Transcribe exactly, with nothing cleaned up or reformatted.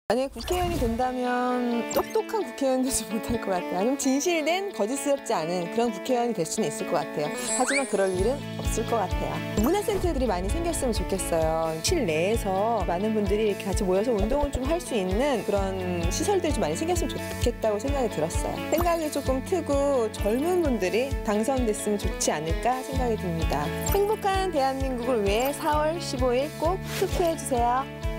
만약에 국회의원이 된다면 똑똑한 국회의원 되지 못할 것 같아요. 아니면 진실된 거짓스럽지 않은 그런 국회의원이 될 수는 있을 것 같아요. 하지만 그럴 일은 없을 것 같아요. 문화센터들이 많이 생겼으면 좋겠어요. 실내에서 많은 분들이 이렇게 같이 모여서 운동을 좀 할 수 있는 그런 시설들이 좀 많이 생겼으면 좋겠다고 생각이 들었어요. 생각이 조금 트고 젊은 분들이 당선됐으면 좋지 않을까 생각이 듭니다. 행복한 대한민국을 위해 사월 십오일 꼭 투표해주세요.